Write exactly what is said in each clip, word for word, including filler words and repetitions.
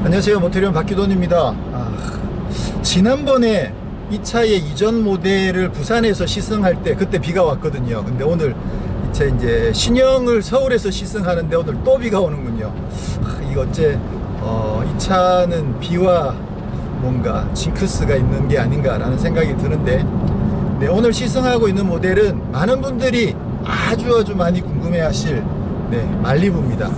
안녕하세요, 모태리온 박기돈입니다. 아, 지난번에 이 차의 이전 모델을 부산에서 시승할 때 그때 비가 왔거든요. 근데 오늘 이 차 이제 신형을 서울에서 시승하는데 오늘 또 비가 오는군요. 아, 이거 어째 어, 이 차는 비와 뭔가 징크스가 있는 게 아닌가 라는 생각이 드는데, 네, 오늘 시승하고 있는 모델은 많은 분들이 아주 아주 많이 궁금해 하실 네, 말리부입니다.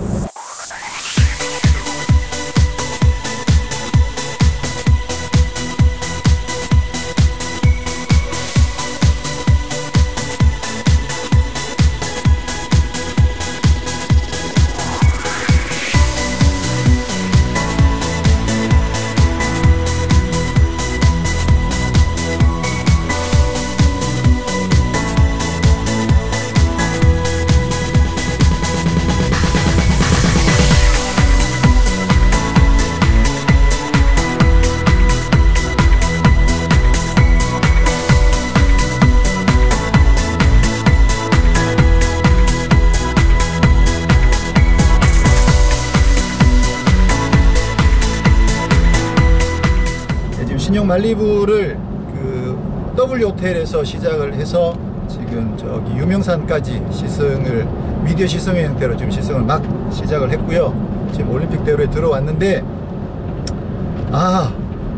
신형 말리부를 그 W 호텔에서 시작을 해서 지금 저기 유명산까지 시승을 미디어 시승의 형태로 지금 시승을 막 시작을 했고요. 지금 올림픽대로에 들어왔는데, 아,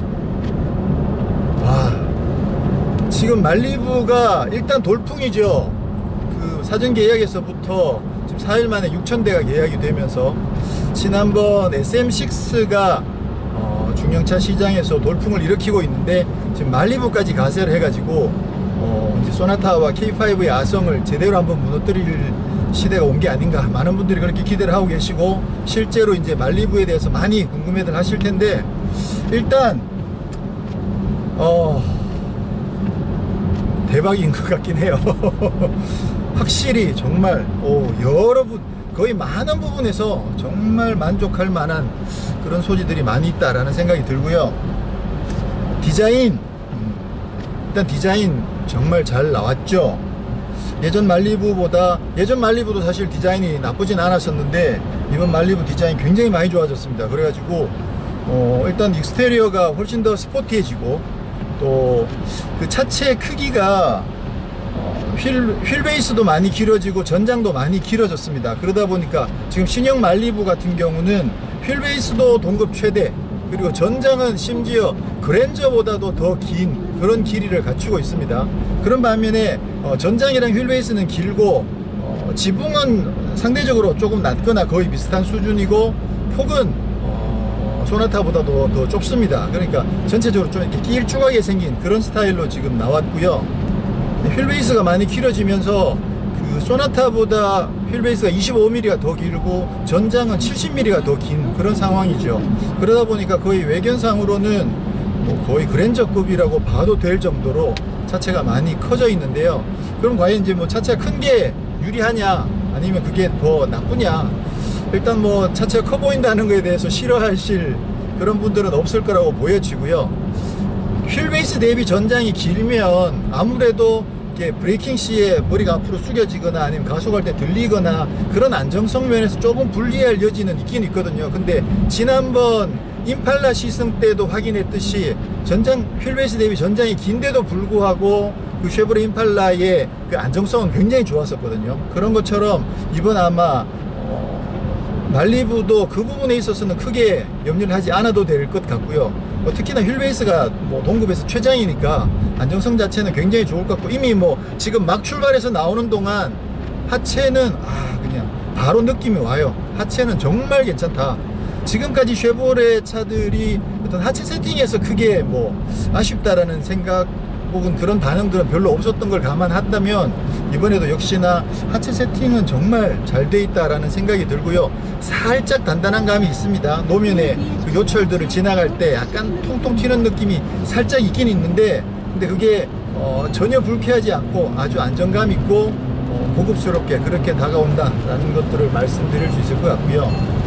와, 지금 말리부가 일단 돌풍이죠. 그 사전 계약에서부터 지금 사 일 만에 육천 대가 계약이 되면서 지난번 에스엠식스가 중형차 시장에서 돌풍을 일으키고 있는데, 지금 말리부까지 가세를 해가지고 어 이제 소나타와 케이 파이브의 아성을 제대로 한번 무너뜨릴 시대가 온 게 아닌가, 많은 분들이 그렇게 기대를 하고 계시고 실제로 이제 말리부에 대해서 많이 궁금해들 하실 텐데, 일단 어 대박인 것 같긴 해요. 확실히 정말 오, 여러분 거의 많은 부분에서 정말 만족할 만한 그런 소지들이 많이 있다라는 생각이 들고요. 디자인, 일단 디자인 정말 잘 나왔죠. 예전 말리부보다, 예전 말리부도 사실 디자인이 나쁘진 않았었는데 이번 말리부 디자인 굉장히 많이 좋아졌습니다. 그래가지고 어, 일단 익스테리어가 훨씬 더 스포티해지고, 또 그 차체 크기가 휠, 휠베이스도 많이 길어지고 전장도 많이 길어졌습니다. 그러다 보니까 지금 신형 말리부 같은 경우는 휠베이스도 동급 최대, 그리고 전장은 심지어 그랜저보다도 더 긴 그런 길이를 갖추고 있습니다. 그런 반면에 어, 전장이랑 휠베이스는 길고 어, 지붕은 상대적으로 조금 낮거나 거의 비슷한 수준이고, 폭은 어, 소나타보다도 더 좁습니다. 그러니까 전체적으로 좀 이렇게 길쭉하게 생긴 그런 스타일로 지금 나왔고요. 휠베이스가 많이 길어지면서 그 소나타보다 휠베이스가 이십오 밀리미터가 더 길고 전장은 칠십 밀리미터가 더 긴 그런 상황이죠. 그러다 보니까 거의 외견상으로는 뭐 거의 그랜저급이라고 봐도 될 정도로 차체가 많이 커져 있는데요. 그럼 과연 이제 뭐 차체가 큰 게 유리하냐 아니면 그게 더 나쁘냐, 일단 뭐 차체가 커 보인다는 거에 대해서 싫어하실 그런 분들은 없을 거라고 보여지고요. 휠베이스 대비 전장이 길면 아무래도 이렇게 브레이킹 시에 머리가 앞으로 숙여지거나 아니면 가속할 때 들리거나 그런 안정성 면에서 조금 불리할 여지는 있긴 있거든요. 근데 지난번 임팔라 시승 때도 확인했듯이 전장, 휠베이스 대비 전장이 긴데도 불구하고 그 쉐보레 임팔라의 그 안정성은 굉장히 좋았었거든요. 그런 것처럼 이번 아마 어, 말리부도 그 부분에 있어서는 크게 염려를 하지 않아도 될 것 같고요. 뭐 특히나 휠베이스가 뭐 동급에서 최장이니까 안정성 자체는 굉장히 좋을 것 같고, 이미 뭐 지금 막 출발해서 나오는 동안 하체는 아 그냥 바로 느낌이 와요. 하체는 정말 괜찮다. 지금까지 쉐보레 차들이 어떤 하체 세팅에서 크게 뭐 아쉽다라는 생각 혹은 그런 반응들은 별로 없었던 걸 감안한다면 이번에도 역시나 하체 세팅은 정말 잘 돼 있다라는 생각이 들고요. 살짝 단단한 감이 있습니다. 노면에 그 요철들을 지나갈 때 약간 통통 튀는 느낌이 살짝 있긴 있는데, 근데 그게 어 전혀 불쾌하지 않고 아주 안정감 있고 어 고급스럽게 그렇게 다가온다라는 것들을 말씀드릴 수 있을 것 같고요.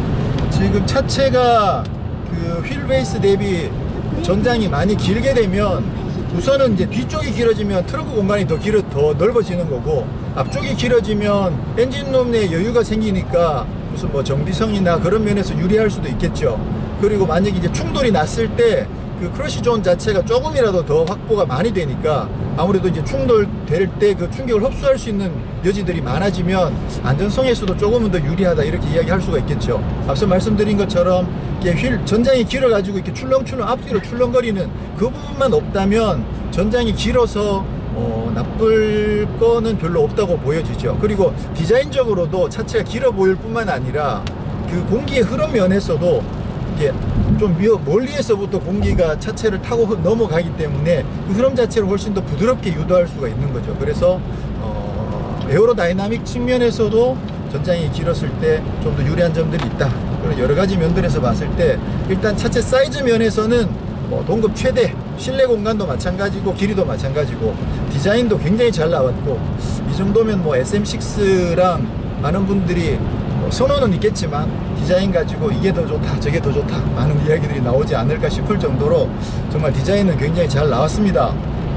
지금 차체가 그 휠베이스 대비 전장이 많이 길게 되면 우선은 이제 뒤쪽이 길어지면 트렁크 공간이 더 길어 더 넓어지는 거고, 앞쪽이 길어지면 엔진룸 내에 여유가 생기니까 무슨 뭐 정비성이나 그런 면에서 유리할 수도 있겠죠. 그리고 만약에 이제 충돌이 났을 때 그 크러쉬 존 자체가 조금이라도 더 확보가 많이 되니까 아무래도 이제 충돌될 때 그 충격을 흡수할 수 있는 여지들이 많아지면 안전성에서도 조금은 더 유리하다 이렇게 이야기할 수가 있겠죠. 앞서 말씀드린 것처럼 이렇게 휠 전장이 길어가지고 이렇게 출렁출렁 앞뒤로 출렁거리는 그 부분만 없다면 전장이 길어서 어, 나쁠 거는 별로 없다고 보여지죠. 그리고 디자인적으로도 차체가 길어 보일 뿐만 아니라 그 공기의 흐름 면에서도 이게 좀 멀리에서부터 공기가 차체를 타고 넘어가기 때문에 그 흐름 자체를 훨씬 더 부드럽게 유도할 수가 있는 거죠. 그래서 어, 에어로다이나믹 측면에서도 전장이 길었을 때 좀 더 유리한 점들이 있다. 그런 여러 가지 면들에서 봤을 때 일단 차체 사이즈 면에서는 뭐 동급 최대, 실내 공간도 마찬가지고 길이도 마찬가지고 디자인도 굉장히 잘 나왔고 이 정도면 뭐 에스엠 식스랑 많은 분들이 뭐 선호는 있겠지만 디자인 가지고 이게 더 좋다 저게 더 좋다 많은 이야기들이 나오지 않을까 싶을 정도로 정말 디자인은 굉장히 잘 나왔습니다.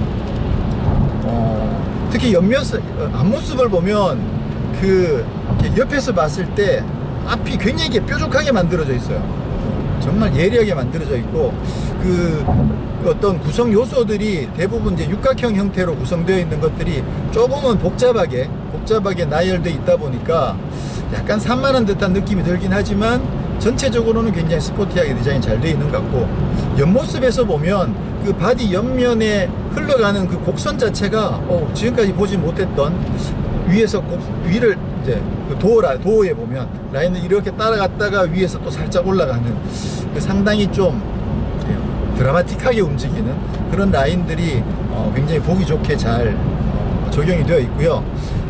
어, 특히 옆면 앞모습을 보면 그 옆에서 봤을 때 앞이 굉장히 뾰족하게 만들어져 있어요. 정말 예리하게 만들어져 있고 그 어떤 구성 요소들이 대부분 이제 육각형 형태로 구성되어 있는 것들이 조금은 복잡하게 복잡하게 나열되어 있다 보니까 약간 산만한 듯한 느낌이 들긴 하지만 전체적으로는 굉장히 스포티하게 디자인이 잘 되어 있는 것 같고 옆모습에서 보면 그 바디 옆면에 흘러가는 그 곡선 자체가 어, 지금까지 보지 못했던 위에서 곡, 위를 이제 그 도어라, 도어에 보면 라인을 이렇게 따라갔다가 위에서 또 살짝 올라가는 그 상당히 좀 드라마틱하게 움직이는 그런 라인들이 어, 굉장히 보기 좋게 잘 어, 적용이 되어 있고요.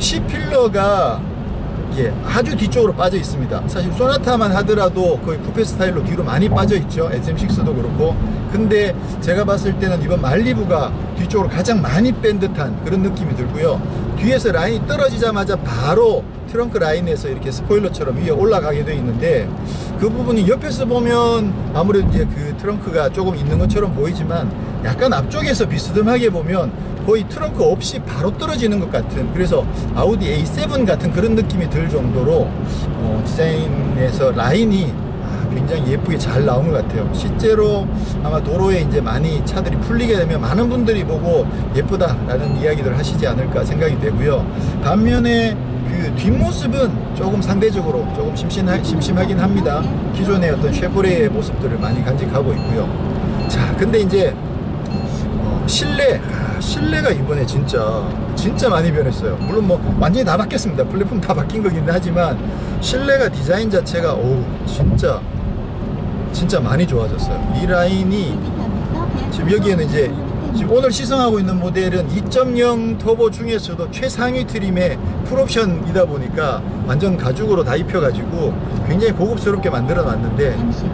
C필러가 예, 아주 뒤쪽으로 빠져 있습니다. 사실 소나타만 하더라도 거의 쿠페 스타일로 뒤로 많이 빠져 있죠. 에스엠 식스도 그렇고. 근데 제가 봤을 때는 이번 말리부가 뒤쪽으로 가장 많이 뺀 듯한 그런 느낌이 들고요. 뒤에서 라인이 떨어지자마자 바로 트렁크 라인에서 이렇게 스포일러처럼 위에 올라가게 되어 있는데 그 부분이 옆에서 보면 아무래도 이제 그 트렁크가 조금 있는 것처럼 보이지만 약간 앞쪽에서 비스듬하게 보면 거의 트렁크 없이 바로 떨어지는 것 같은 그래서 아우디 에이 세븐 같은 그런 느낌이 들 정도로 어, 디자인에서 라인이 굉장히 예쁘게 잘 나온 것 같아요. 실제로 아마 도로에 이제 많이 차들이 풀리게 되면 많은 분들이 보고 예쁘다라는 이야기들 하시지 않을까 생각이 되고요. 반면에 그 뒷모습은 조금 상대적으로 조금 심심하, 심심하긴 합니다. 기존의 어떤 쉐보레의 모습들을 많이 간직하고 있고요. 자, 근데 이제 어, 실내 아, 실내가 이번에 진짜 진짜 많이 변했어요. 물론 뭐 완전히 다 바뀌었습니다. 플랫폼 다 바뀐 거긴 하지만 실내가 디자인 자체가 오 진짜 진짜 많이 좋아졌어요. 이 라인이 지금 여기에는 이제 지금 오늘 시승하고 있는 모델은 이 점 영 터보 중에서도 최상위 트림의 풀옵션이다 보니까 완전 가죽으로 다 입혀가지고 굉장히 고급스럽게 만들어 놨는데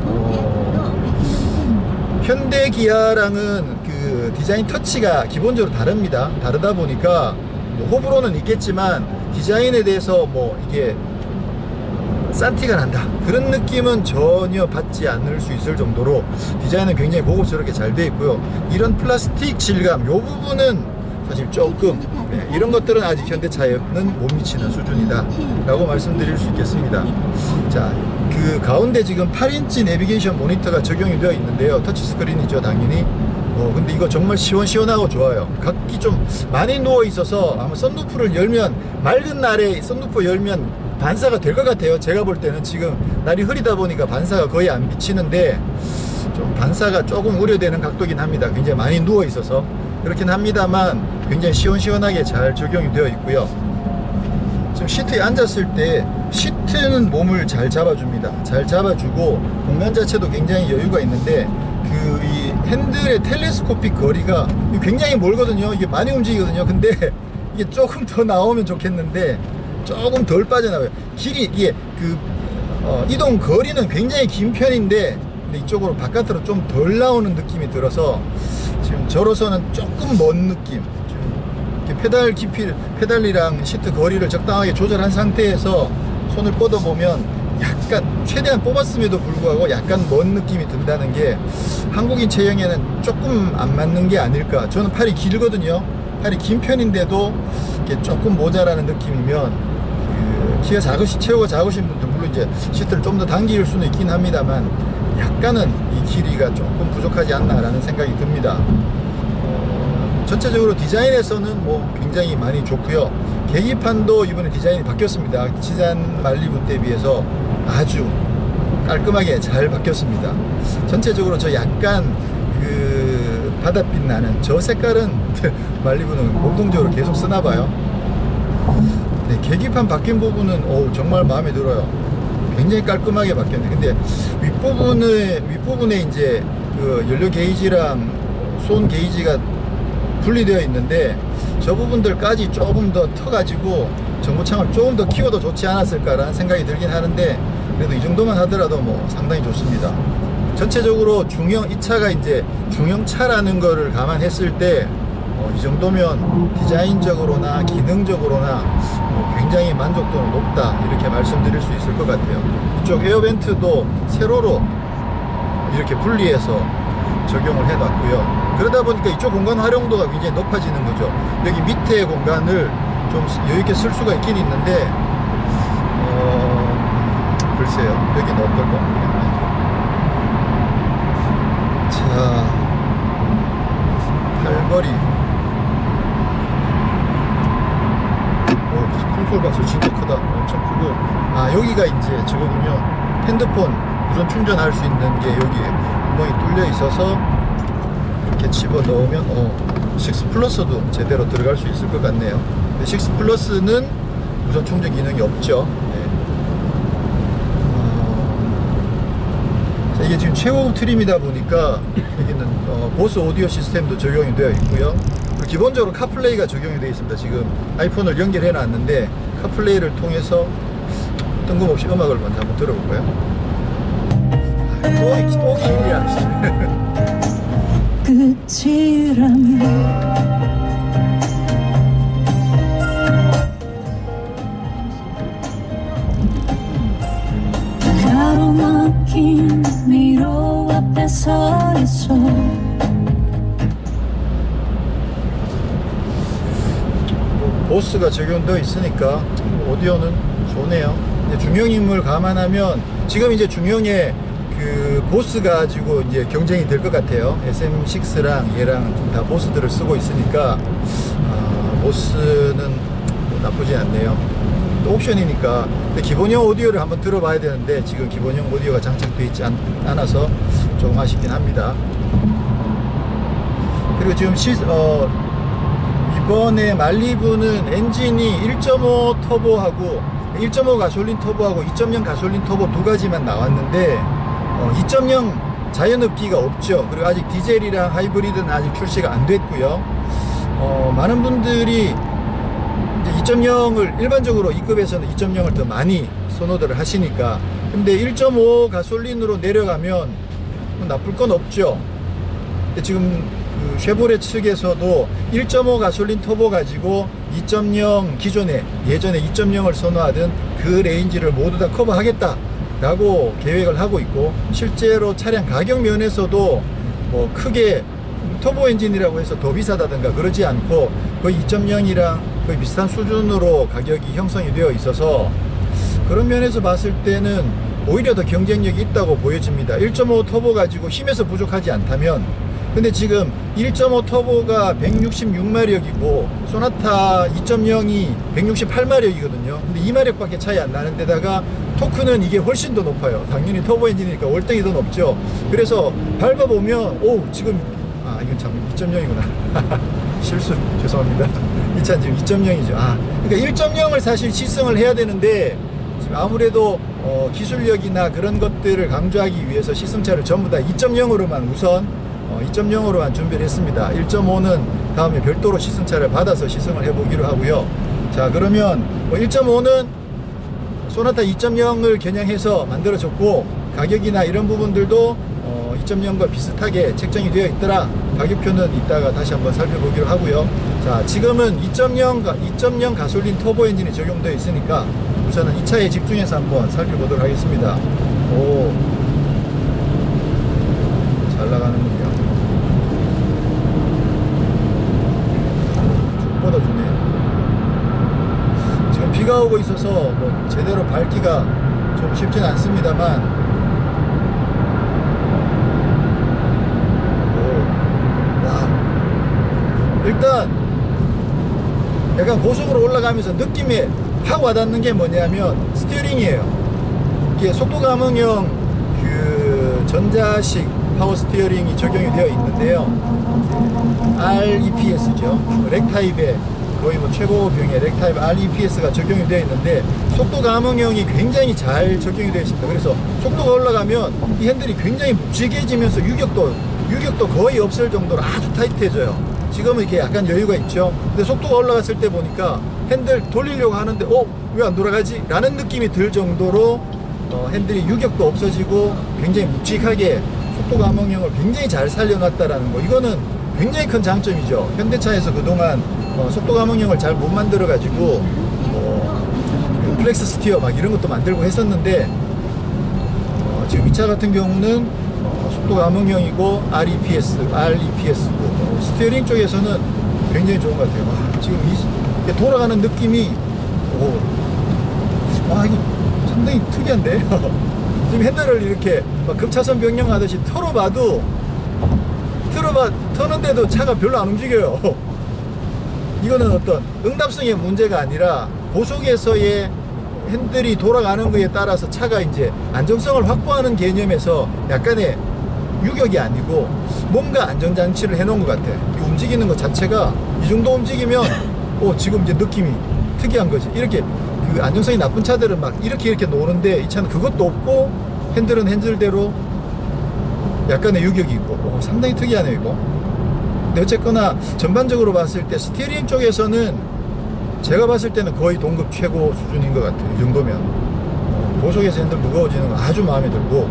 어, 현대 기아랑은 그 디자인 터치가 기본적으로 다릅니다. 다르다 보니까 뭐 호불호는 있겠지만 디자인에 대해서 뭐 이게 싼티가 난다 그런 느낌은 전혀 받지 않을 수 있을 정도로 디자인은 굉장히 고급스럽게 잘 되어 있고요. 이런 플라스틱 질감 요 부분은 사실 조금 네, 이런 것들은 아직 현대차에는 못 미치는 수준이다 라고 말씀드릴 수 있겠습니다. 자, 그 가운데 지금 팔 인치 내비게이션 모니터가 적용이 되어 있는데요. 터치스크린이죠 당연히. 어, 근데 이거 정말 시원시원하고 좋아요. 각기 좀 많이 누워 있어서 아마 썬루프를 열면 맑은 날에 썬루프 열면 반사가 될 것 같아요. 제가 볼 때는 지금 날이 흐리다 보니까 반사가 거의 안 비치는데 좀 반사가 조금 우려되는 각도긴 합니다. 굉장히 많이 누워 있어서 그렇긴 합니다만 굉장히 시원시원하게 잘 적용이 되어 있고요. 지금 시트에 앉았을 때 시트는 몸을 잘 잡아줍니다. 잘 잡아주고 공간 자체도 굉장히 여유가 있는데 그 이 핸들의 텔레스코픽 거리가 굉장히 멀거든요. 이게 많이 움직이거든요. 근데 이게 조금 더 나오면 좋겠는데 조금 덜 빠져나와요. 길이 이게 그 어, 이동 거리는 굉장히 긴 편인데 근데 이쪽으로 바깥으로 좀 덜 나오는 느낌이 들어서 지금 저로서는 조금 먼 느낌. 지금 이렇게 페달 깊이 페달이랑 시트 거리를 적당하게 조절한 상태에서 손을 뻗어 보면 약간 최대한 뽑았음에도 불구하고 약간 먼 느낌이 든다는 게 한국인 체형에는 조금 안 맞는 게 아닐까. 저는 팔이 길거든요. 팔이 긴 편인데도 이렇게 조금 모자라는 느낌이면 그 키가 작으신 체구가 작으신 분들 물론 이제 시트를 좀 더 당길 수는 있긴 합니다만 약간은 이 길이가 조금 부족하지 않나 라는 생각이 듭니다. 어, 전체적으로 디자인에서는 뭐 굉장히 많이 좋고요. 계기판도 이번에 디자인이 바뀌었습니다. 지난 말리부 때 비해서 아주 깔끔하게 잘 바뀌었습니다. 전체적으로 저 약간 그 바닷빛 나는 저 색깔은 말리부는 공통적으로 계속 쓰나봐요. 네, 계기판 바뀐 부분은 오, 정말 마음에 들어요. 굉장히 깔끔하게 바뀌었네. 근데 윗부분에 윗부분에 이제 그 연료 게이지랑 손 게이지가 분리되어 있는데 저 부분들까지 조금 더 터가지고 정보창을 조금 더 키워도 좋지 않았을까라는 생각이 들긴 하는데, 그래도 이 정도만 하더라도 뭐 상당히 좋습니다. 전체적으로 중형, 이 차가 이제 중형차라는 거를 감안했을 때 어, 이 정도면 디자인적으로나 기능적으로나 어, 굉장히 만족도는 높다 이렇게 말씀드릴 수 있을 것 같아요. 이쪽 에어벤트도 세로로 이렇게 분리해서 적용을 해놨고요. 그러다 보니까 이쪽 공간 활용도가 굉장히 높아지는 거죠. 여기 밑에 공간을 좀 여유있게 쓸 수가 있긴 있는데 어... 글쎄요, 여기는 어떨 겁니다. 자, 팔거리. 오, 콘솔 박스 진짜 크다. 엄청 크고. 아, 여기가 이제 저거군요. 핸드폰 무선 충전할 수 있는 게 여기 구멍이 뚫려 있어서 이렇게 집어 넣으면 어, 육 플러스도 제대로 들어갈 수 있을 것 같네요. 근데 육 플러스는 무선 충전 기능이 없죠. 네. 어, 자, 이게 지금 최고급 트림이다 보니까 여기는 어, 보스 오디오 시스템도 적용이 되어 있고요. 그리고 기본적으로 카플레이가 적용이 되어 있습니다. 지금 아이폰을 연결해 놨는데 카플레이를 통해서 뜬금없이 음악을 먼저 한번 들어볼까요? 또, 또 길이야. 끝이라면 가로막힌 미로 앞에 서 있어. 뭐, 보스가 적용되어 있으니까 오디오는 좋네요. 중형임을 감안하면 지금 이제 중형에 그 보스 가지고 이제 경쟁이 될 것 같아요. 에스엠 식스랑 얘랑 다 보스들을 쓰고 있으니까 아, 보스는 뭐 나쁘지 않네요. 또 옵션이니까. 근데 기본형 오디오를 한번 들어봐야 되는데 지금 기본형 오디오가 장착되어 있지 않, 않아서 조금 아쉽긴 합니다. 그리고 지금 시, 어, 이번에 말리부는 엔진이 일 점 오 터보하고 일 점 오 가솔린 터보하고 이 점 영 가솔린 터보 두 가지만 나왔는데 어, 이 점 영 자연흡기가 없죠. 그리고 아직 디젤이랑 하이브리드는 아직 출시가 안 됐고요. 어, 많은 분들이 이제 이 점 영을 일반적으로 이 급에서는 이 점 영을 더 많이 선호들을 하시니까. 근데 일 점 오 가솔린으로 내려가면 뭐 나쁠 건 없죠. 근데 지금 그 쉐보레 측에서도 일 점 오 가솔린 터보 가지고 이 점 영 기존에 예전에 이 점 영을 선호하던 그 레인지를 모두 다 커버하겠다 라고 계획을 하고 있고, 실제로 차량 가격 면에서도 뭐 크게 터보 엔진이라고 해서 더 비싸다든가 그러지 않고 거의 이 점 영이랑 거의 비슷한 수준으로 가격이 형성이 되어 있어서 그런 면에서 봤을 때는 오히려 더 경쟁력이 있다고 보여집니다. 일 점 오 터보 가지고 힘에서 부족하지 않다면. 근데 지금 일 점 오 터보가 백육십육 마력이고 소나타 이 점 영이 백육십팔 마력이거든요. 근데 이 마력밖에 차이 안 나는 데다가 토크는 이게 훨씬 더 높아요. 당연히 터보 엔진이니까 월등히 더 높죠. 그래서 밟아보면 오 지금 아 이건 참 이 점 영이구나 실수 죄송합니다. 이 차는 지금 이 점 영이죠. 아 그러니까 일 점 영을 사실 시승을 해야 되는데 지금 아무래도 어, 기술력이나 그런 것들을 강조하기 위해서 시승차를 전부 다 이 점 영으로만 우선 어, 이 점 영으로만 준비를 했습니다. 일 점 오는 다음에 별도로 시승차를 받아서 시승을 해보기로 하고요. 자 그러면 뭐 일 점 오는 소나타 이 점 영을 겨냥해서 만들어졌고 가격이나 이런 부분들도 어, 이 점 영과 비슷하게 책정이 되어 있더라. 가격표는 이따가 다시 한번 살펴보기로 하고요. 자 지금은 이 점 영, 이 점 영 가솔린 터보 엔진이 적용되어 있으니까 우선은 이 차에 집중해서 한번 살펴보도록 하겠습니다. 오, 잘 나가는군요. 쭉 뻗어주네요. 지금 비가 오고 있어서 뭐 제대로 밟기가 좀 쉽진 않습니다만 일단 약간 고속으로 올라가면서 느낌이 확 와닿는 게 뭐냐면 스티어링이에요. 이게 속도 감응형 그 전자식 파워 스티어링이 적용이 되어 있는데요. 알이피에스죠. 렉 타입의 거의 뭐 최고병의 렉 타입 알이피에스가 적용이 되어 있는데 속도 감응형이 굉장히 잘 적용이 되어 있습니다. 그래서 속도가 올라가면 이 핸들이 굉장히 묵직해지면서 유격도 유격도 거의 없을 정도로 아주 타이트해져요. 지금은 이렇게 약간 여유가 있죠. 근데 속도가 올라갔을 때 보니까 핸들 돌리려고 하는데 어? 왜 안 돌아가지? 라는 느낌이 들 정도로 어, 핸들이 유격도 없어지고 굉장히 묵직하게 속도 감응형을 굉장히 잘 살려놨다라는 거, 이거는 굉장히 큰 장점이죠. 현대차에서 그동안 어, 속도 감응형을 잘 못 만들어 가지고 뭐 플렉스 스티어 막 이런 것도 만들고 했었는데 어, 지금 이 차 같은 경우는 어, 속도 감응형이고 알이피에스, 알이피에스고 어, 스티어링 쪽에서는 굉장히 좋은 것 같아요. 와, 지금 이 돌아가는 느낌이 오, 와, 이거 상당히 특이한데. 지금 핸들을 이렇게 막 급차선 변경하듯이 털어봐도 틀어봐 터는데도 차가 별로 안 움직여요. 이거는 어떤 응답성의 문제가 아니라 고속에서의 핸들이 돌아가는 거에 따라서 차가 이제 안정성을 확보하는 개념에서 약간의 유격이 아니고 뭔가 안정장치를 해놓은 것 같아. 이 움직이는 것 자체가 이 정도 움직이면 어, 지금 이제 느낌이 특이한 거지. 이렇게 그 안정성이 나쁜 차들은 막 이렇게 이렇게 노는데 이 차는 그것도 없고 핸들은 핸들대로 약간의 유격이 있고 오, 상당히 특이하네요 이거. 근데 어쨌거나 전반적으로 봤을 때 스티어링 쪽에서는 제가 봤을 때는 거의 동급 최고 수준인 것 같아요. 이 정도면 어, 고속에서 핸들 무거워지는 건 아주 마음에 들고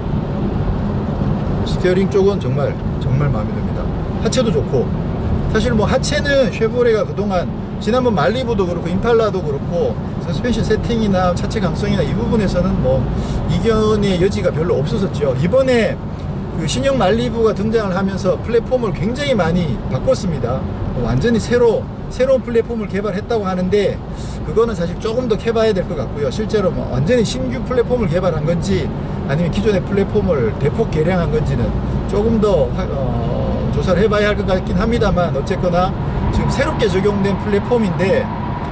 스티어링 쪽은 정말 정말 마음에 듭니다. 하체도 좋고 사실 뭐 하체는 쉐보레가 그동안 지난번 말리부도 그렇고 임팔라도 그렇고 서스펜션 세팅이나 차체 강성이나 이 부분에서는 뭐 이견의 여지가 별로 없었었죠. 이번에 그 신형 말리부가 등장을 하면서 플랫폼을 굉장히 많이 바꿨습니다. 완전히 새로 새로운 플랫폼을 개발했다고 하는데 그거는 사실 조금 더 캐봐야 될 것 같고요. 실제로 뭐 완전히 신규 플랫폼을 개발한 건지 아니면 기존의 플랫폼을 대폭 개량한 건지는 조금 더 어, 조사를 해봐야 할 것 같긴 합니다만 어쨌거나 지금 새롭게 적용된 플랫폼인데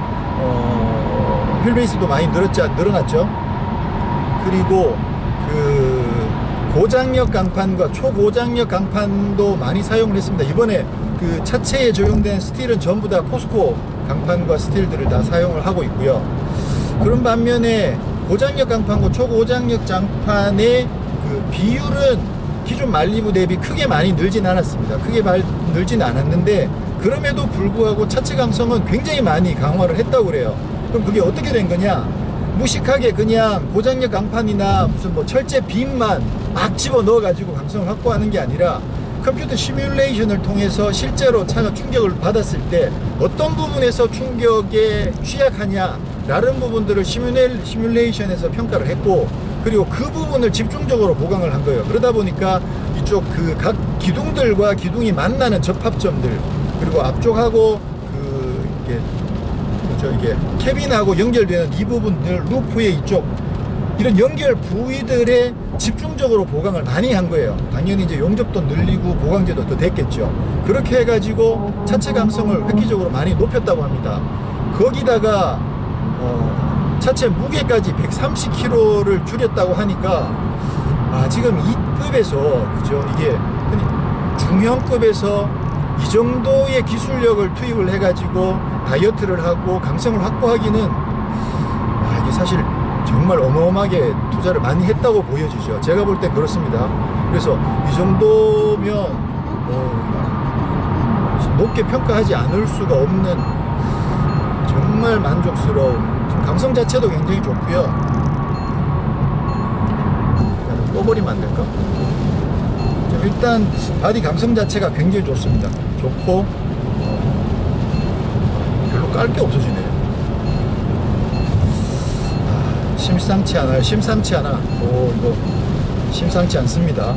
어, 휠베이스도 많이 늘었지, 늘어났죠. 그리고 그 고장력 강판과 초고장력 강판도 많이 사용을 했습니다. 이번에 그 차체에 적용된 스틸은 전부 다 포스코 강판과 스틸들을 다 사용을 하고 있고요. 그런 반면에 고장력 강판과 초고장력 장판의 그 비율은 기존 말리부 대비 크게 많이 늘진 않았습니다. 크게 말, 늘진 않았는데 그럼에도 불구하고 차체 강성은 굉장히 많이 강화를 했다고 그래요. 그럼 그게 어떻게 된 거냐? 무식하게 그냥 고장력 강판이나 무슨 뭐 철제 빔만 막 집어 넣어 가지고 강성을 확보하는 게 아니라 컴퓨터 시뮬레이션을 통해서 실제로 차가 충격을 받았을 때 어떤 부분에서 충격에 취약하냐 라는 부분들을 시뮬레, 시뮬레이션에서 평가를 했고 그리고 그 부분을 집중적으로 보강을 한 거예요. 그러다 보니까 이쪽 그 각 기둥들과 기둥이 만나는 접합점들 그리고 앞쪽하고 그 이게 그죠 이게 캐빈하고 연결되는 이 부분들 루프의 이쪽 이런 연결 부위들에 집중적으로 보강을 많이 한 거예요. 당연히 이제 용접도 늘리고 보강제도 더 됐겠죠. 그렇게 해가지고 차체 강성을 획기적으로 많이 높였다고 합니다. 거기다가 어, 차체 무게까지 백삼십 킬로그램를 줄였다고 하니까 아 지금 이 급에서 그죠 이게 중형급에서 이 정도의 기술력을 투입을 해가지고 다이어트를 하고 강성을 확보하기는 아, 이게 사실 정말 어마어마하게 투자를 많이 했다고 보여지죠. 제가 볼 때 그렇습니다. 그래서 이 정도면 어, 높게 평가하지 않을 수가 없는 정말 만족스러운 강성 자체도 굉장히 좋고요. 꺼버리면 안 될까? 일단 바디 강성 자체가 굉장히 좋습니다. 좋고 별로 깔 게 없어지네요. 아, 심상치 않아요. 심상치 않아. 오 이거 심상치 않습니다.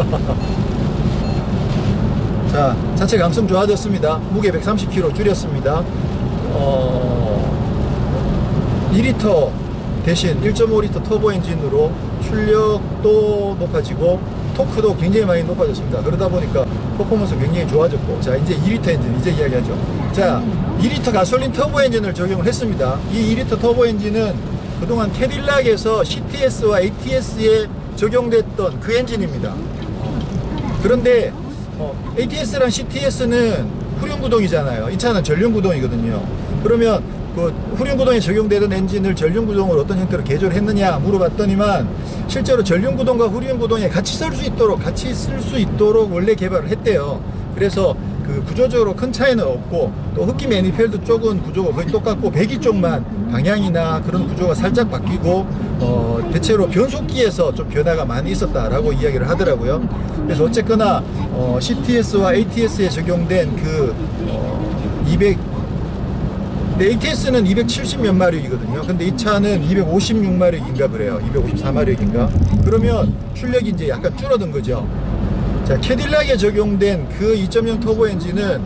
자 자체 강성 좋아졌습니다. 무게 백삼십 킬로그램 줄였습니다. 어, 이 리터 대신 일 점 오 리터 터보 엔진으로 출력도 높아지고 토크도 굉장히 많이 높아졌습니다. 그러다 보니까 퍼포먼스 굉장히 좋아졌고, 자 이제 이 리터 엔진 이제 이야기하죠. 자 이 리터 가솔린 터보 엔진을 적용을 했습니다. 이 이 리터 터보 엔진은 그동안 캐딜락에서 씨티에스와 에이티에스에 적용됐던 그 엔진입니다. 그런데 어, 에이티에스랑 씨티에스는 후륜구동이잖아요. 이 차는 전륜구동이거든요. 그러면 그 후륜구동에 적용되던 엔진을 전륜구동으로 어떤 형태로 개조를 했느냐 물어봤더니만, 실제로 전륜구동과 후륜구동에 같이 쓸 수 있도록 같이 쓸 수 있도록 원래 개발을 했대요. 그래서 그 구조적으로 큰 차이는 없고, 또 흡기 매니펠드 쪽은 구조가 거의 똑같고, 배기 쪽만 방향이나 그런 구조가 살짝 바뀌고, 어 대체로 변속기에서 좀 변화가 많이 있었다라고 이야기를 하더라고요. 그래서 어쨌거나 어 씨티에스와 에이티에스에 적용된 그 어 이백 근데 에이티에스는 이백칠십 몇 마력이거든요. 근데 이 차는 이백오십육 마력인가 그래요. 이백오십사 마력인가. 그러면 출력이 이제 약간 줄어든 거죠. 자, 캐딜락에 적용된 그 이 점 영 터보 엔진은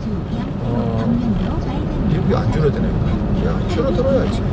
어, 이게 안 줄어드네. 야, 줄어들어야지.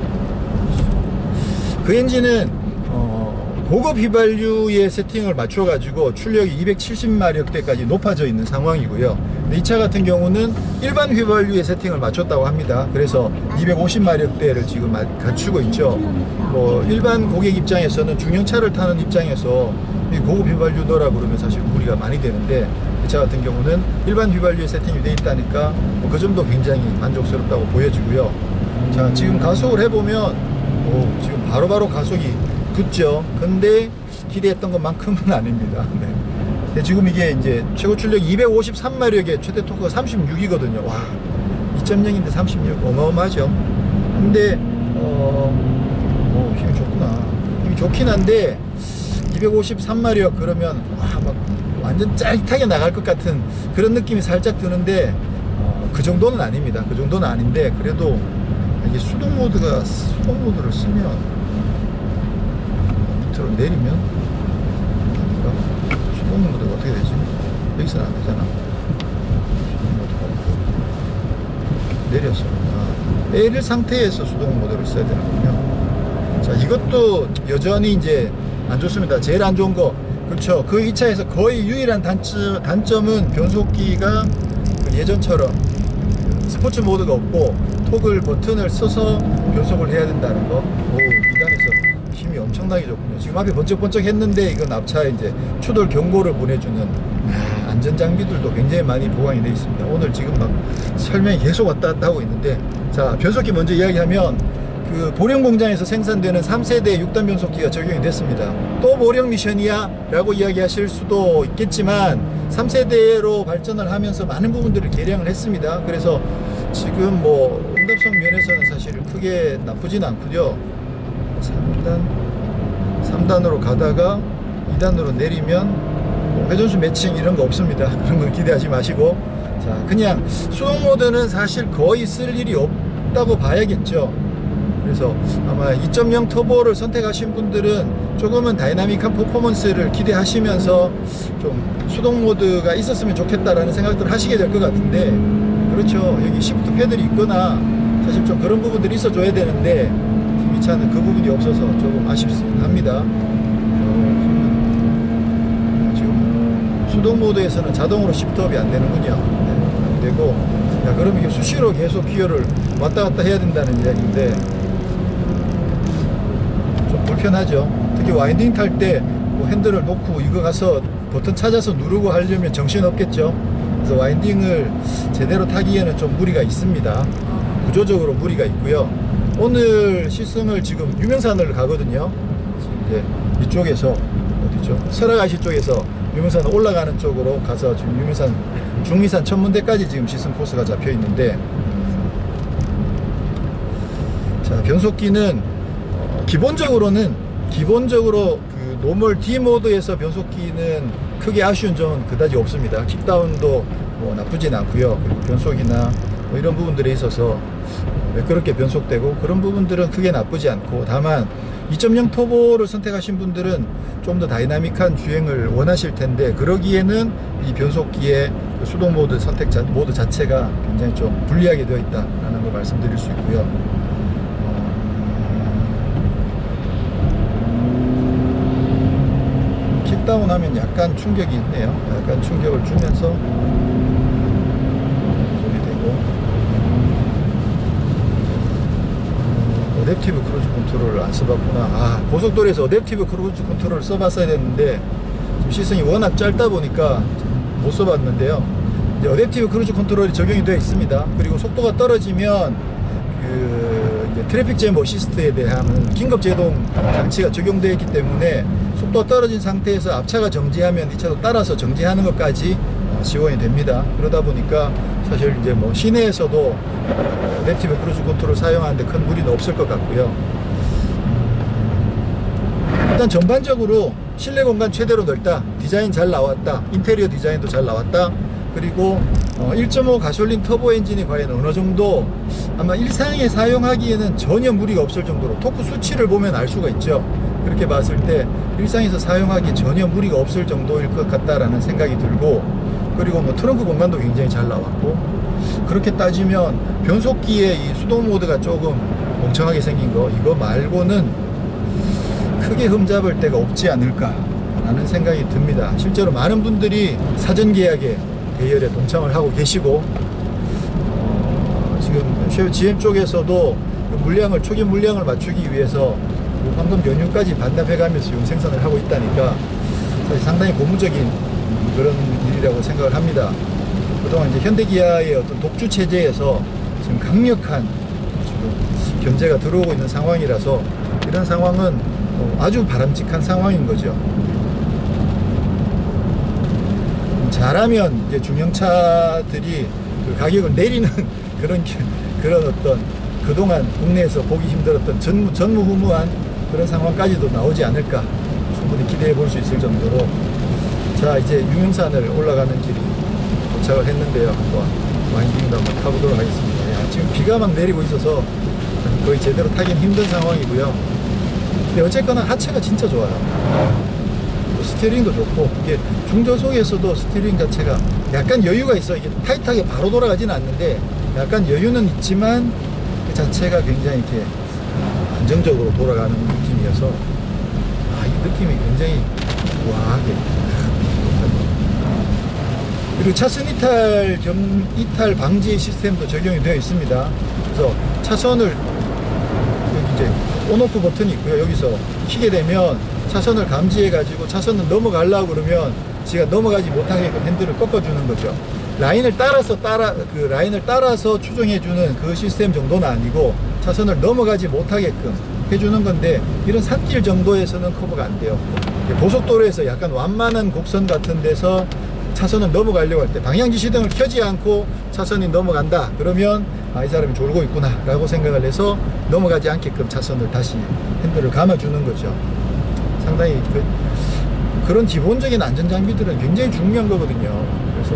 그 엔진은 어, 고급 휘발유의 세팅을 맞춰가지고 출력이 이백칠십 마력대까지 높아져 있는 상황이고요. 근데 이 차 같은 경우는 일반 휘발유의 세팅을 맞췄다고 합니다. 그래서 이백오십 마력대를 지금 갖추고 있죠. 뭐 일반 고객 입장에서는 중형차를 타는 입장에서 고급 휘발유 넣으라 그러면 사실 무리가 많이 되는데, 이 차 같은 경우는 일반 휘발유에 세팅이 되어 있다니까 뭐그 점도 굉장히 만족스럽다고 보여지고요. 자, 지금 가속을 해보면 오, 지금 바로바로 가속이 붙죠. 근데 기대했던 것만큼은 아닙니다. 네. 근데 지금 이게 이제 최고 출력 이백오십삼 마력에 최대 토크가 삼십육이거든요. 와, 이 점 영인데 삼십육 어마어마하죠. 근데 어, 어 힘이 좋구나. 힘이 좋긴 한데 이백오십삼 마력 그러면 와, 막 완전 짜릿하게 나갈 것 같은 그런 느낌이 살짝 드는데 어, 그 정도는 아닙니다. 그 정도는 아닌데, 그래도 이게 수동 모드가 수동 모드를 쓰면 밑으로 내리면 그러니까 수동 모드가 어떻게 되지? 여기서는 안 되잖아. 수동 모드가 없고 내려서 아, 내릴 상태에서 수동 모드를 써야 되는군요. 자, 이것도 여전히 이제 안 좋습니다. 제일 안 좋은 거, 그렇죠. 그 이 차에서 거의 유일한 단점, 단점은 변속기가 예전처럼 스포츠 모드가 없고 토글 버튼을 써서 변속을 해야 된다는 거. 오, 이 단에서 힘이 엄청나게 좋군요. 지금 앞에 번쩍번쩍 했는데 이건 앞차에 이제 추돌 경고를 보내주는 아, 안전 장비들도 굉장히 많이 보강이 되어 있습니다. 오늘 지금 막 설명이 계속 왔다 갔다 하고 있는데, 자, 변속기 먼저 이야기하면 그 보령 공장에서 생산되는 삼 세대 육 단 변속기가 적용이 됐습니다. 또 보령 미션이야? 라고 이야기하실 수도 있겠지만 삼 세대로 발전을 하면서 많은 부분들을 개량을 했습니다. 그래서 지금 뭐 응답성 면에서는 사실 크게 나쁘진 않고요. 삼 단, 삼 단으로 가다가 이 단으로 내리면 뭐 회전수 매칭 이런 거 없습니다. 그런 건 기대하지 마시고, 자, 그냥 수동 모드는 사실 거의 쓸 일이 없다고 봐야겠죠. 그래서 아마 이 점 영 터보를 선택하신 분들은 조금은 다이나믹한 퍼포먼스를 기대하시면서 좀 수동 모드가 있었으면 좋겠다라는 생각들을 하시게 될 것 같은데, 그렇죠. 여기 시프트 패들이 있거나 사실 좀 그런 부분들이 있어줘야 되는데 이 차는 그 부분이 없어서 조금 아쉽습니다. 어, 지금 수동 모드에서는 자동으로 시프트업이 안 되는군요. 네, 안 되고, 야, 그럼 이게 수시로 계속 기어를 왔다 갔다 해야 된다는 이야기인데 좀 불편하죠. 특히 와인딩 탈 때 뭐 핸들을 놓고 이거 가서 버튼 찾아서 누르고 하려면 정신 없겠죠. 그래서 와인딩을 제대로 타기에는 좀 무리가 있습니다. 구조적으로 무리가 있고요. 오늘 시승을 지금 유명산을 가거든요. 이제 이쪽에서 어디죠? 설악아시 쪽에서 유명산 올라가는 쪽으로 가서 지금 유명산 중리산 천문대까지 지금 시승 코스가 잡혀 있는데, 자, 변속기는 어, 기본적으로는 기본적으로 그 노멀 D 모드에서 변속기는 크게 아쉬운 점은 그다지 없습니다. 킥다운도 뭐 나쁘진 않고요. 그리고 변속이나 뭐 이런 부분들에 있어서 매끄럽게 변속되고 그런 부분들은 크게 나쁘지 않고, 다만 이 점 영 터보를 선택하신 분들은 좀 더 다이나믹한 주행을 원하실 텐데, 그러기에는 이 변속기의 수동 모드 선택 자, 모드 자체가 굉장히 좀 불리하게 되어 있다라는 걸 말씀드릴 수 있고요. 킥다운하면 약간 충격이 있네요. 약간 충격을 주면서 어댑티브 크루즈 컨트롤을 안 써봤구나. 아, 고속도로에서 어댑티브 크루즈 컨트롤을 써봤어야 됐는데 지금 시승이 워낙 짧다 보니까 못 써봤는데요. 이제 어댑티브 크루즈 컨트롤이 적용이 되어 있습니다. 그리고 속도가 떨어지면 그 이제 트래픽 잼 어시스트에 대한 긴급 제동 장치가 적용되어 있기 때문에 속도가 떨어진 상태에서 앞차가 정지하면 이 차도 따라서 정지하는 것까지 지원이 됩니다. 그러다 보니까 사실 이제 뭐 시내에서도 어댑티브 크루즈 컨트롤 사용하는데 큰 무리는 없을 것 같고요. 일단 전반적으로 실내 공간 최대로 넓다, 디자인 잘 나왔다, 인테리어 디자인도 잘 나왔다, 그리고 일 점 오 가솔린 터보 엔진이 과연 어느 정도 아마 일상에 사용하기에는 전혀 무리가 없을 정도로 토크 수치를 보면 알 수가 있죠. 그렇게 봤을 때 일상에서 사용하기에 전혀 무리가 없을 정도일 것 같다라는 생각이 들고, 그리고 뭐 트렁크 공간도 굉장히 잘 나왔고, 그렇게 따지면 변속기의 이 수동 모드가 조금 멍청하게 생긴 거, 이거 말고는 크게 흠잡을 데가 없지 않을까 라는 생각이 듭니다. 실제로 많은 분들이 사전 계약에 대열에 동참을 하고 계시고, 어, 지금 지엠 쪽에서도 그 물량을 초기 물량을 맞추기 위해서 황금 연휴까지 반납해가면서 용 생산을 하고 있다니까 사실 상당히 고무적인 그런 일이라고 생각을 합니다. 그동안 이제 현대기아의 어떤 독주 체제에서 지금 강력한 지금 견제가 들어오고 있는 상황이라서 이런 상황은 아주 바람직한 상황인 거죠. 잘하면 이제 중형차들이 그 가격을 내리는 그런 그런 어떤 그동안 국내에서 보기 힘들었던 전무, 전무후무한 그런 상황까지도 나오지 않을까 충분히 기대해 볼 수 있을 정도로. 자, 이제 유명산을 올라가는 길이 도착을 했는데요. 한번 와인딩도 한번 타보도록 하겠습니다. 야, 지금 비가 막 내리고 있어서 거의 제대로 타긴 힘든 상황이고요. 근데 어쨌거나 하체가 진짜 좋아요. 스티어링도 좋고, 이게 중저속에서도 스티어링 자체가 약간 여유가 있어. 이게 타이트하게 바로 돌아가지는 않는데 약간 여유는 있지만 그 자체가 굉장히 이렇게 안정적으로 돌아가는 느낌이어서, 아, 이 느낌이 굉장히 우아하게. 그리고 차선 이탈 겸 이탈 방지 시스템도 적용이 되어 있습니다. 그래서 차선을 여기 이제 온오프 버튼이 있고요. 여기서 키게 되면 차선을 감지해 가지고 차선을 넘어가려고 그러면 지가 넘어가지 못하게 핸들을 꺾어주는 거죠. 라인을 따라서 따라 그 라인을 따라서 추종해 주는 그 시스템 정도는 아니고 차선을 넘어가지 못하게끔 해주는 건데, 이런 산길 정도에서는 커버가 안 돼요. 고속도로에서 약간 완만한 곡선 같은 데서 차선을 넘어가려고 할 때 방향지 시등을 켜지 않고 차선이 넘어간다 그러면 아, 이 사람이 졸고 있구나 라고 생각을 해서 넘어가지 않게끔 차선을 다시 핸들을 감아주는 거죠. 상당히 그, 그런 기본적인 안전장비들은 굉장히 중요한 거거든요. 그래서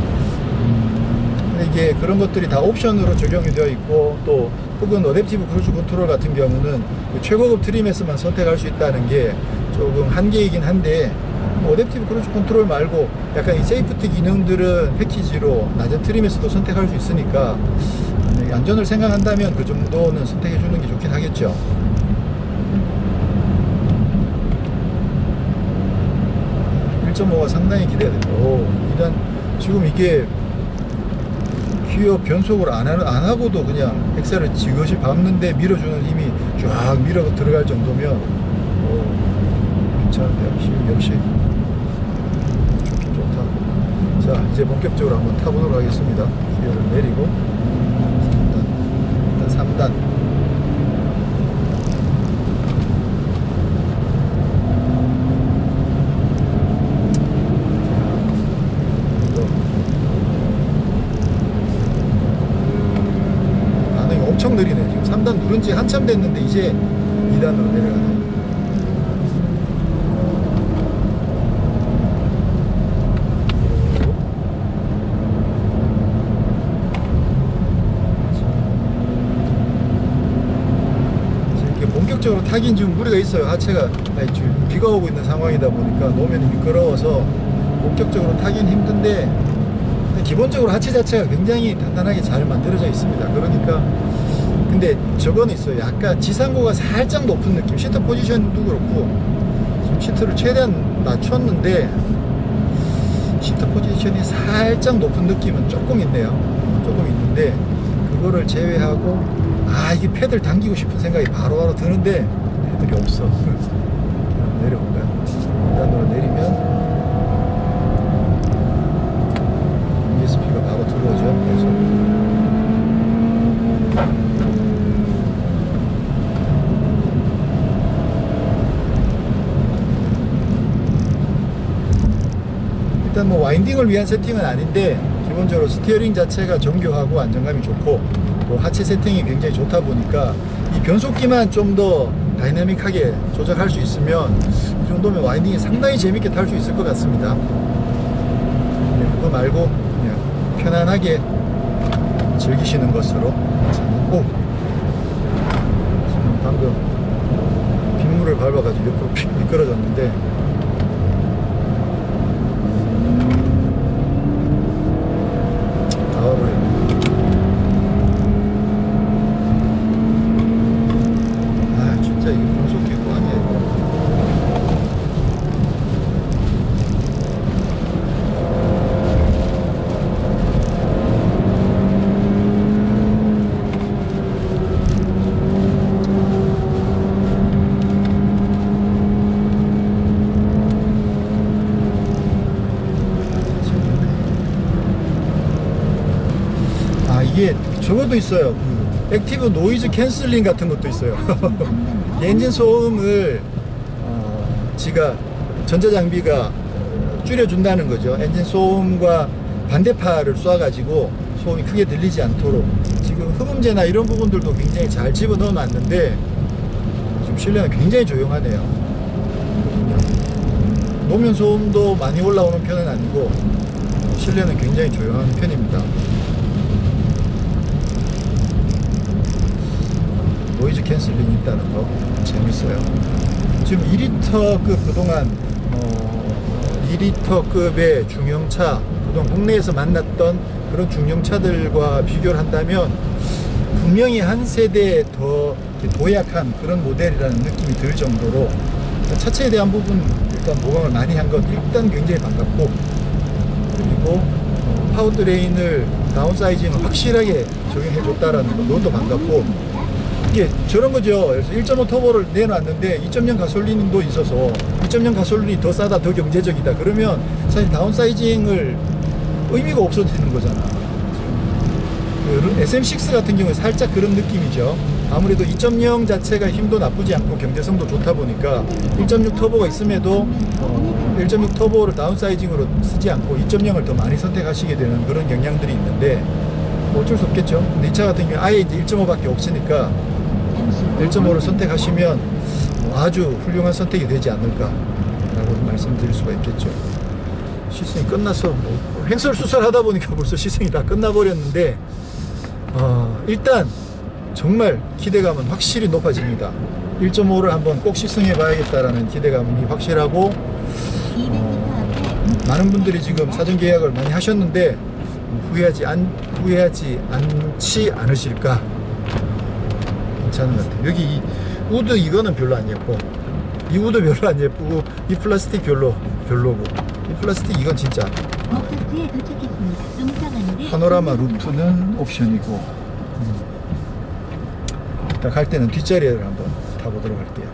음, 이게 그런 것들이 다 옵션으로 적용이 되어 있고, 또 혹은 어댑티브 크루즈 컨트롤 같은 경우는 그 최고급 트림에서만 선택할 수 있다는 게 조금 한계이긴 한데, 어댑티브 크루즈 컨트롤 말고 약간 이 세이프티 기능들은 패키지로 낮은 트림에서도 선택할 수 있으니까 안전을 생각한다면 그 정도는 선택해 주는 게 좋긴 하겠죠. 일 점 오가 상당히 기대가 됩니다. 오, 일단 지금 이게 기어 변속을 안, 하, 안 하고도 그냥 엑셀을 지그시 밟는데 밀어주는 힘이 쫙 밀어 들어갈 정도면 오, 괜찮은데요. 역시 좋긴 좋다. 자, 이제 본격적으로 한번 타보도록 하겠습니다. 기어를 내리고 삼 단, 일단 삼 단. 엄청 느리네. 지금 삼 단 누른 지 한참 됐는데 이제 이 단으로 내려가네. 이렇게 본격적으로 타긴 좀 무리가 있어요. 하체가 아니, 지금 비가 오고 있는 상황이다 보니까 노면이 미끄러워서 본격적으로 타긴 힘든데, 기본적으로 하체 자체가 굉장히 단단하게 잘 만들어져 있습니다. 그러니까 근데 저거는 있어요. 약간 지상고가 살짝 높은 느낌. 시트 포지션도 그렇고 지금 시트를 최대한 낮췄는데 시트 포지션이 살짝 높은 느낌은 조금 있네요. 조금 있는데 그거를 제외하고 아 이게 패드를 당기고 싶은 생각이 바로바로 드는데 패들이 없어. 내려볼까요? 일단으로 내리면 이에스피가 바로 들어오죠. 그래서 일단 뭐 와인딩을 위한 세팅은 아닌데 기본적으로 스티어링 자체가 정교하고 안정감이 좋고 또 하체 세팅이 굉장히 좋다 보니까 이 변속기만 좀 더 다이나믹하게 조작할 수 있으면 이 정도면 와인딩이 상당히 재밌게 탈 수 있을 것 같습니다. 네, 그거 말고 그냥 편안하게 즐기시는 것으로. 오! 방금 빗물을 밟아가지고 옆으로 픽 미끄러졌는데 아 진짜 이게 변속기고 아니야 이거. 이게 저것도 있어요. 그 액티브 노이즈 캔슬링 같은 것도 있어요. 엔진 소음을 어, 지가 전자장비가 줄여준다는 거죠. 엔진 소음과 반대파를 쏴가지고 소음이 크게 들리지 않도록 지금 흡음재나 이런 부분들도 굉장히 잘 집어넣어 놨는데 지금 실내는 굉장히 조용하네요. 노면 소음도 많이 올라오는 편은 아니고 실내는 굉장히 조용한 편입니다. 노이즈 캔슬링이 있다는 거 재밌어요. 지금 이 리터급 그동안 어, 이 리터급의 중형차 그동안 국내에서 만났던 그런 중형차들과 비교를 한다면 분명히 한 세대 더 도약한 그런 모델이라는 느낌이 들 정도로 차체에 대한 부분 일단 보강을 많이 한 건 일단 굉장히 반갑고, 그리고 어, 파워트레인을 다운사이징을 확실하게 적용해 줬다라는 거 그것도 반갑고, 이게 저런 거죠. 그래서 일 점 오 터보를 내놨는데 이 점 영 가솔린도 있어서 이 점 영 가솔린이 더 싸다, 더 경제적이다 그러면 사실 다운사이징을 의미가 없어지는 거잖아. 그 에스엠 식스 같은 경우에 살짝 그런 느낌이죠. 아무래도 이 점 영 자체가 힘도 나쁘지 않고 경제성도 좋다 보니까 일 점 육 터보가 있음에도 어, 일 점 육 터보를 다운사이징으로 쓰지 않고 이 점 영을 더 많이 선택하시게 되는 그런 경향들이 있는데 뭐 어쩔 수 없겠죠. 근데 이 차 같은 경우에 아예 이제 일 점 오 밖에 없으니까 일 점 오를 선택하시면 아주 훌륭한 선택이 되지 않을까 라고 말씀드릴 수가 있겠죠. 시승이 끝나서 뭐 횡설수설하다 보니까 벌써 시승이 다 끝나버렸는데 어, 일단 정말 기대감은 확실히 높아집니다. 일 점 오를 한번 꼭 시승해 봐야겠다라는 기대감이 확실하고, 어, 많은 분들이 지금 사전 계약을 많이 하셨는데 후회하지 안 후회하지 않지 않으실까. 괜찮은 것 같아요. 여기 이 우드 이거는 별로 안 예뻐. 이 우드 별로 안 예쁘고 이 플라스틱 별로 별로고, 이 플라스틱 이건 진짜. 파노라마 루프는 옵션이고, 음. 일단 갈 때는 뒷자리를 한번 타보도록 할게요.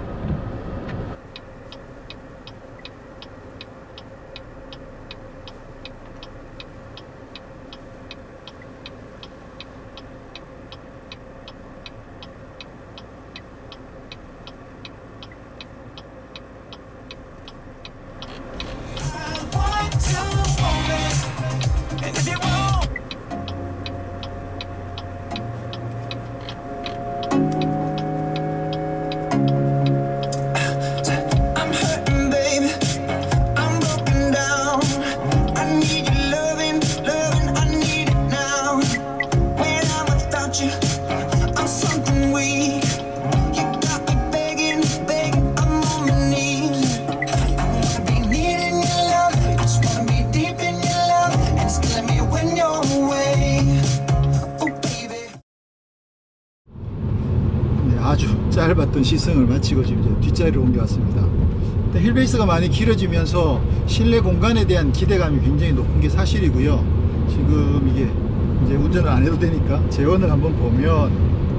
아주 짧았던 시승을 마치고 지금 이제 뒷자리로 옮겨왔습니다. 휠베이스가 많이 길어지면서 실내 공간에 대한 기대감이 굉장히 높은 게 사실이고요. 지금 이게 이제 운전을 안 해도 되니까 재원을 한번 보면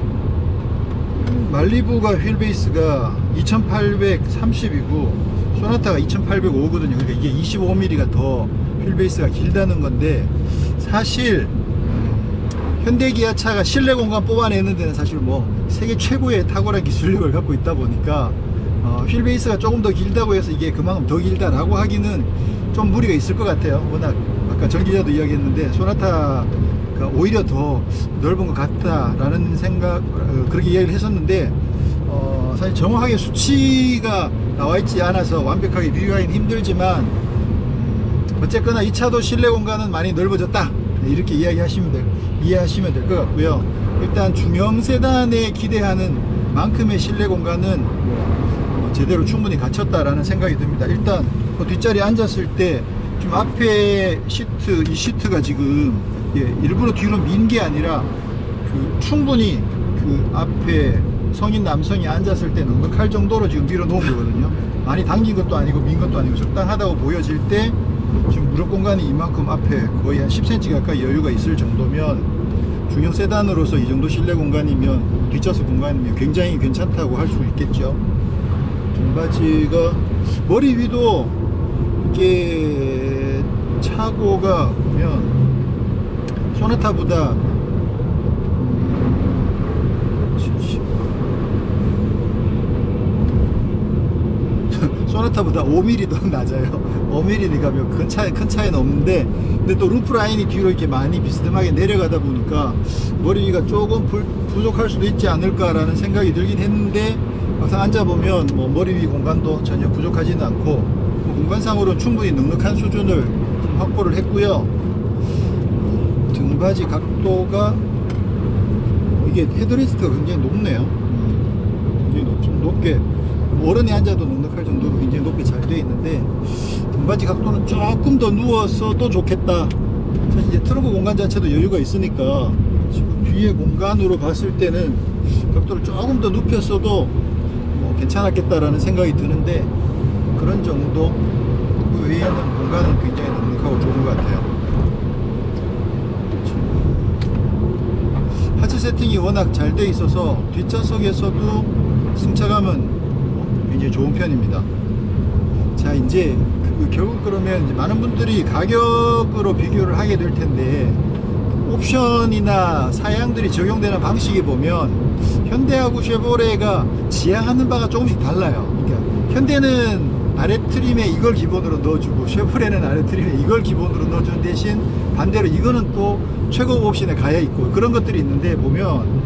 말리부가 휠베이스가 이천팔백삼십이고 소나타가 이천팔백오거든요. 그러니까 이게 이십오 밀리미터가 더 휠베이스가 길다는 건데, 사실 현대기아차가 실내 공간 뽑아내는 데는 사실 뭐 세계 최고의 탁월한 기술력을 갖고 있다 보니까 어, 휠베이스가 조금 더 길다고 해서 이게 그만큼 더 길다라고 하기는 좀 무리가 있을 것 같아요. 워낙 아까 정 기자도 이야기했는데 소나타가 오히려 더 넓은 것 같다라는 생각, 어, 그렇게 이야기를 했었는데 어, 사실 정확하게 수치가 나와 있지 않아서 완벽하게 비교하기는 힘들지만 음, 어쨌거나 이 차도 실내 공간은 많이 넓어졌다, 이렇게 이야기하시면 될, 이해하시면 될 것 같고요. 일단 중형 세단에 기대하는 만큼의 실내 공간은 뭐 제대로 충분히 갖췄다라는 생각이 듭니다. 일단 그 뒷자리에 앉았을 때 지금 앞에 시트, 이 시트가 지금 예, 일부러 뒤로 민 게 아니라 그 충분히 그 앞에 성인 남성이 앉았을 때 넉넉할 정도로 지금 밀어 놓은 거거든요. 많이 당긴 것도 아니고 민 것도 아니고 적당하다고 보여질 때 지금 무릎 공간이 이만큼 앞에 거의 한 십 센티미터 가까이 여유가 있을 정도면 중형 세단으로서 이 정도 실내 공간이면, 뒷좌석 공간이면 굉장히 괜찮다고 할 수 있겠죠. 등받이가 머리 위도 이게 차고가 보면 소나타보다 소나타보다 오 밀리미터 더 낮아요. 오 밀리미터니까 뭐 큰 차이, 큰 차이는 없는데, 근데 또 루프 라인이 뒤로 이렇게 많이 비스듬하게 내려가다 보니까 머리 위가 조금 불, 부족할 수도 있지 않을까라는 생각이 들긴 했는데, 막상 앉아보면 뭐 머리 위 공간도 전혀 부족하지는 않고 뭐 공간상으로는 충분히 넉넉한 수준을 확보를 했고요. 등받이 각도가 이게 헤드레스트가 굉장히 높네요. 음, 굉장히 높, 좀 높게, 어른이 앉아도 넉넉할 정도로 굉장히 높게 잘 되어 있는데, 등받이 각도는 조금 더 누웠어도 좋겠다. 사실 이제 트렁크 공간 자체도 여유가 있으니까 지금 뒤에 공간으로 봤을 때는 각도를 조금 더 눕혔어도 뭐 괜찮았겠다라는 생각이 드는데, 그런 정도. 그 외에는 공간은 굉장히 넉넉하고 좋은 것 같아요. 하체 세팅이 워낙 잘 되어 있어서 뒷좌석에서도 승차감은 굉장히 좋은 편입니다. 자, 이제 그 결국 그러면 이제 많은 분들이 가격으로 비교를 하게 될 텐데, 옵션이나 사양들이 적용되는 방식이 보면 현대하고 쉐보레가 지향하는 바가 조금씩 달라요. 그러니까 현대는 아래 트림에 이걸 기본으로 넣어주고 쉐보레는 아래 트림에 이걸 기본으로 넣어주는 대신 반대로 이거는 또 최고 옵션에 가야 있고, 그런 것들이 있는데, 보면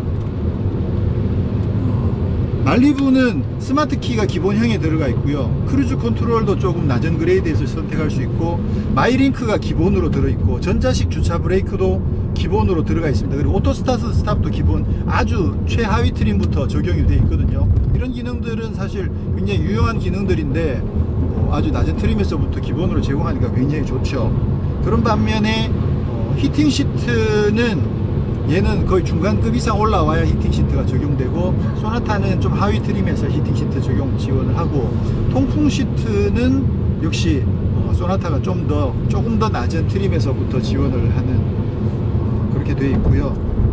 말리부는 스마트 키가 기본형에 들어가 있고요. 크루즈 컨트롤도 조금 낮은 그레이드에서 선택할 수 있고, 마이링크가 기본으로 들어있고, 전자식 주차 브레이크도 기본으로 들어가 있습니다. 그리고 오토 스타트 스탑도 기본, 아주 최하위 트림부터 적용이 되어 있거든요. 이런 기능들은 사실 굉장히 유용한 기능들인데 어, 아주 낮은 트림에서부터 기본으로 제공하니까 굉장히 좋죠. 그런 반면에 어, 히팅 시트는 얘는 거의 중간급 이상 올라와야 히팅 시트가 적용되고, 소나타는 좀 하위 트림에서 히팅 시트 적용 지원을 하고, 통풍 시트는 역시 어, 소나타가 좀 더 조금 더 낮은 트림에서부터 지원을 하는 어, 그렇게 되어 있고요.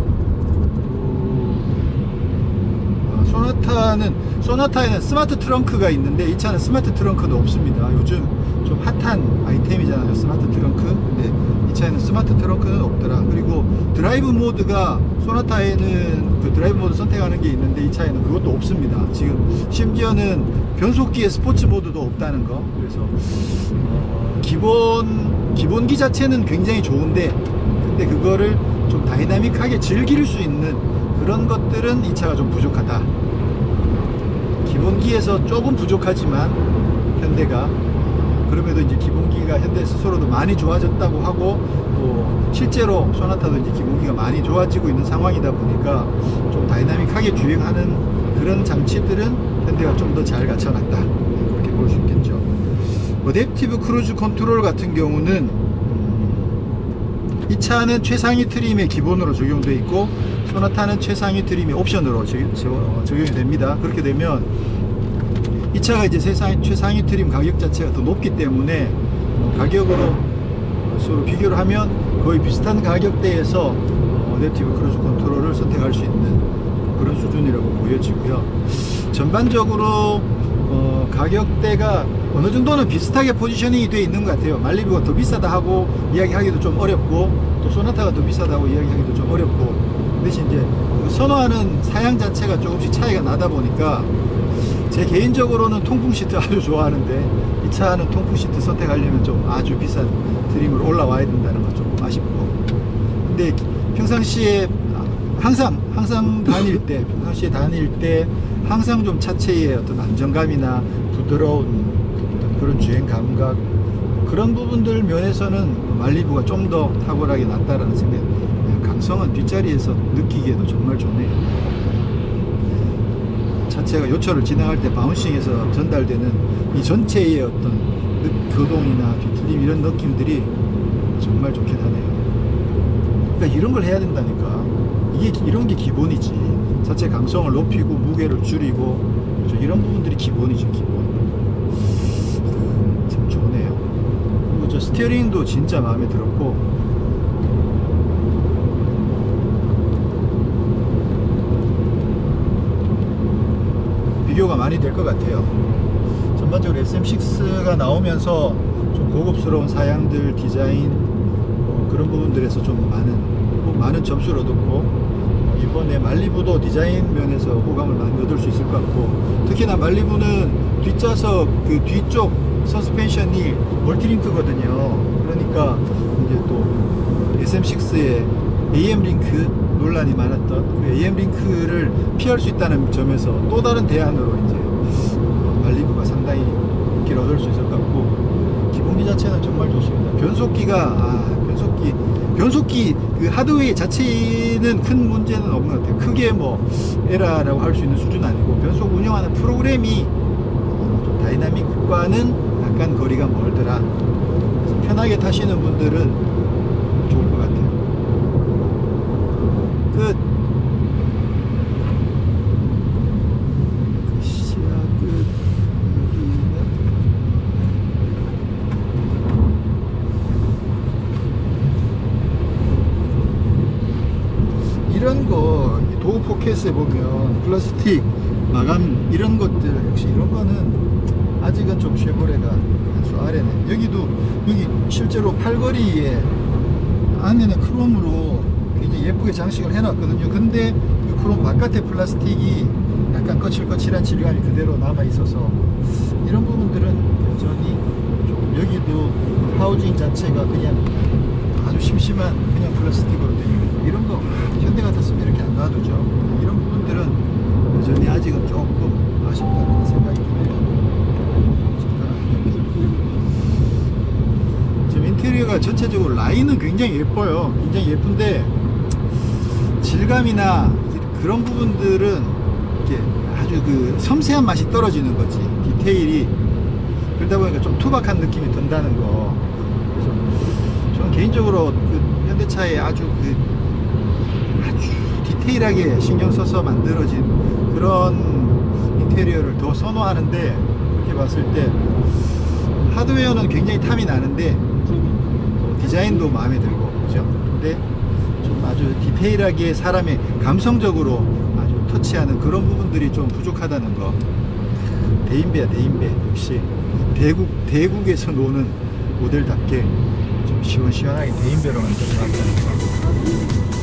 어, 소나타는 소나타에는 스마트 트렁크가 있는데, 이 차는 스마트 트렁크는 없습니다. 요즘 좀 핫한 아이템이잖아요, 스마트 트렁크. 근데 이 차에는 스마트 트렁크는 없더라. 그리고 드라이브 모드가 소나타에는 그 드라이브 모드 선택하는 게 있는데, 이 차에는 그것도 없습니다. 지금 심지어는 변속기의 스포츠 모드도 없다는 거. 그래서 어, 기본 기본기 자체는 굉장히 좋은데, 근데 그거를 좀 다이나믹하게 즐길 수 있는 그런 것들은 이 차가 좀 부족하다. 기본기에서 조금 부족하지만 현대가 그럼에도 이제 기본기가 현대 스스로도 많이 좋아졌다고 하고, 또 실제로 소나타도 이제 기본기가 많이 좋아지고 있는 상황이다 보니까 좀 다이나믹하게 주행하는 그런 장치들은 현대가 좀 더 잘 갖춰놨다, 그렇게 볼 수 있겠죠. 어댑티브 크루즈 컨트롤 같은 경우는 음, 이 차는 최상위 트림에 기본으로 적용되어 있고, 소나타는 최상위 트림에 옵션으로 적, 적, 적용이 됩니다. 그렇게 되면 이 차가 이제 세상 최상위 트림 가격 자체가 더 높기 때문에 어, 가격으로 서로 비교를 하면 거의 비슷한 가격대에서 어, 어댑티브 크루즈 컨트롤을 선택할 수 있는 그런 수준이라고 보여지고요. 전반적으로 어, 가격대가 어느 정도는 비슷하게 포지셔닝이 되어 있는 것 같아요. 말리부가 더 비싸다 하고 이야기하기도 좀 어렵고, 또 소나타가 더 비싸다고 이야기하기도 좀 어렵고, 대신 이제 선호하는 사양 자체가 조금씩 차이가 나다 보니까 제 개인적으로는 통풍 시트 아주 좋아하는데, 이 차는 통풍 시트 선택하려면 좀 아주 비싼 드림으로 올라와야 된다는 건 좀 아쉽고, 근데 평상시에 항상 항상 다닐 때 평상시에 다닐 때 항상 좀 차체의 어떤 안정감이나 부드러운 어떤 그런 주행 감각, 그런 부분들 면에서는 말리부가 좀 더 탁월하게 낫다라는 생각. 강성은 뒷자리에서 느끼기에도 정말 좋네요. 차체가 요철을 진행할 때 바운싱에서 전달되는 이 전체의 어떤 거동이나 뒤틀림 이런 느낌들이 정말 좋긴 하네요. 그러니까 이런 걸 해야 된다니까. 이게 이런 게 기본이지. 자체 강성을 높이고 무게를 줄이고 이런 부분들이 기본이죠, 기본. 참 좋네요. 그리고 저 스티어링도 진짜 마음에 들었고, 비교가 많이 될 것 같아요. 전반적으로 에스엠 식스가 나오면서 좀 고급스러운 사양들, 디자인, 뭐 그런 부분들에서 좀 많은 뭐 많은 점수를 얻었고, 이번에 말리부도 디자인 면에서 호감을 많이 얻을 수 있을 것 같고, 특히나 말리부는 뒷좌석 그 뒤쪽 서스펜션이 멀티링크거든요. 그러니까 이제 또 에스엠 식스의 에이엠 링크 논란이 많았던 그 에이엠 링크를 피할 수 있다는 점에서 또 다른 대안으로 이제 말리부가 상당히 인기를 얻을 수 있을 것 같고, 기본기 자체는 정말 좋습니다. 변속기가 아 변속기 변속기 그 하드웨어 자체는 큰 문제는 없는 것 같아요. 크게 뭐 에라라고 할 수 있는 수준은 아니고, 변속 운영하는 프로그램이 좀 다이나믹과는 약간 거리가 멀더라. 그래서 편하게 타시는 분들은 좋을 것 같아요. 그 시야 끝 여기는 이런 거 도어 포켓에 보면 플라스틱 마감 이런 것들, 역시 이런 거는 아직은 좀 쉐보레가 한 수 아래네. 여기도 여기 실제로 팔걸이에 안에는 크롬으로 굉장히 예쁘게 장식을 해놨거든요. 근데 그 크롬 바깥에 플라스틱이 약간 거칠거칠한 질감이 그대로 남아 있어서 이런 부분들은 여전히 좀, 여기도 하우징 자체가 그냥 아주 심심한 그냥 플라스틱으로 되어 있고, 이런 거 현대 같았으면 이렇게 안 놔두죠. 이런 부분들은 여전히 아직은 조금 아쉽다는 생각이 드네요. 지금 인테리어가 전체적으로 라인은 굉장히 예뻐요. 굉장히 예쁜데 질감이나 그런 부분들은 이렇게 아주 그 섬세한 맛이 떨어지는 거지. 디테일이 그러다 보니까 좀 투박한 느낌이 든다는 거. 그래서 저는 개인적으로 그 현대차에 아주 그 아주 디테일하게 신경 써서 만들어진 그런 인테리어를 더 선호하는데, 그렇게 봤을 때 하드웨어는 굉장히 탐이 나는데 디자인도 마음에 들고, 그죠? 근데 좀 아주 디테일하게 사람의 감성적으로 아주 터치하는 그런 부분들이 좀 부족하다는 거. 대인배야, 대인배. 역시 대국, 대국에서 노는 모델답게 좀 시원시원하게 대인배로 만들어놨다는 거.